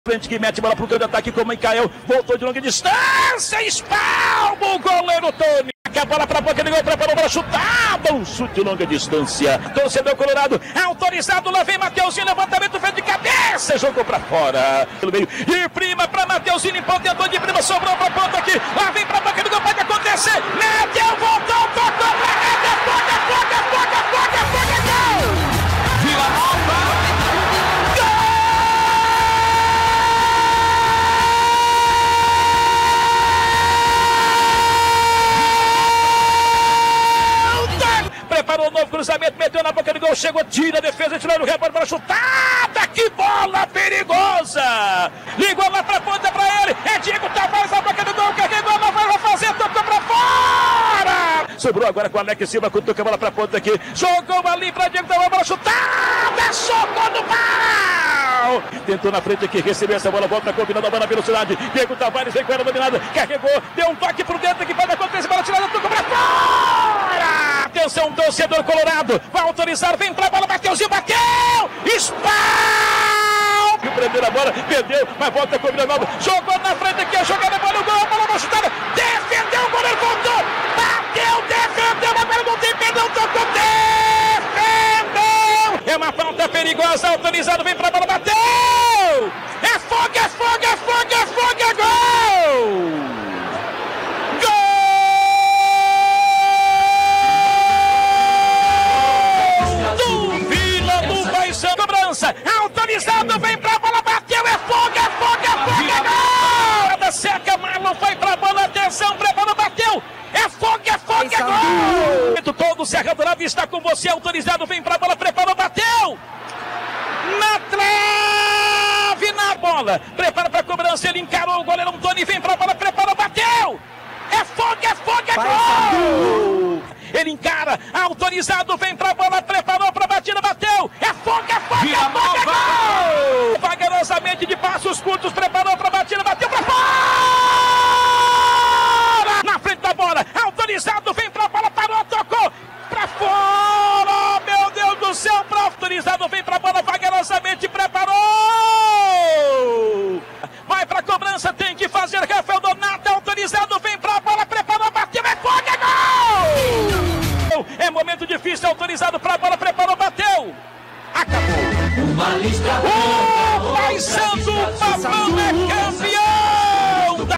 Frente que mete bola pro campo de ataque com o Micael, voltou de longa distância, espalma o goleiro Tony. A bola para a boca de gol, preparou para chutar, um chute de longa distância. Torcedor colorado, autorizado, lá vem Mateuzinho, levantamento, frente de cabeça, jogou para fora. Pelo meio, e prima para Mateuzinho, tentou de prima, sobrou para ponta aqui, lá vem para a boca de gol, pode acontecer. Meteu, voltou, tocou para rede, foga, gol! Vila Nova! Preparou o novo cruzamento, meteu na boca do gol, chegou, tira a defesa, tirou no rebote para chutada, que bola perigosa! Ligou lá pra ponta pra ele, é Diego Tavares na boca do gol, carregou, não vai fazer, tocou pra fora! Sobrou agora com o Alex Silva, cutuca a bola pra ponta aqui, jogou ali pra Diego Tavares, bola chutada, socou no pau! Tentou na frente aqui, recebeu essa bola, volta combinando a bola na velocidade, Diego Tavares vem com ela dominada, carregou, deu um toque por dentro que pode acontecer, bola tirada, tocou pra fora! Atenção, torcedor colorado, vai autorizar, vem pra bola, Mateuzinho, bateu, espalma! Prendeu a bola, perdeu, mas volta com a nova, jogou na frente aqui, a jogada, bola no gol, a bola chutada, defendeu, o goleiro voltou, bateu, defendeu, agora não tem perdão, tocou, defendeu! É uma falta perigosa, autorizado, vem pra bola, bateu! É fogo, gol! Autorizado, vem pra bola, bateu, é fogo, gol! Da seca, Marlon foi pra bola, atenção, preparou, bateu, é fogo, gol! Todo o Serra Dourada está com você, autorizado, vem pra bola, preparou, bateu! Na trave, na bola, prepara pra cobrança, ele encarou o goleirão Tony, vem pra bola, preparou, bateu! É fogo, gol! Ele encara, autorizado, vem pra bola, preparou pra batida, bateu! É fogo, gol! Vagarosamente de passos curtos, preparou pra batida, bateu pra fora! Na frente da bola, autorizado, vem pra bola, parou, tocou pra fora! Meu Deus do céu, autorizado, vem pra bola, vagarosamente preparou! Vai pra cobrança, tem que fazer, Rafael Donato, autorizado, vem pra bola, preparou, bateu, é fogo, gol! É momento difícil, autorizado pra bola, preparou, bateu! Acabou! O Paysandu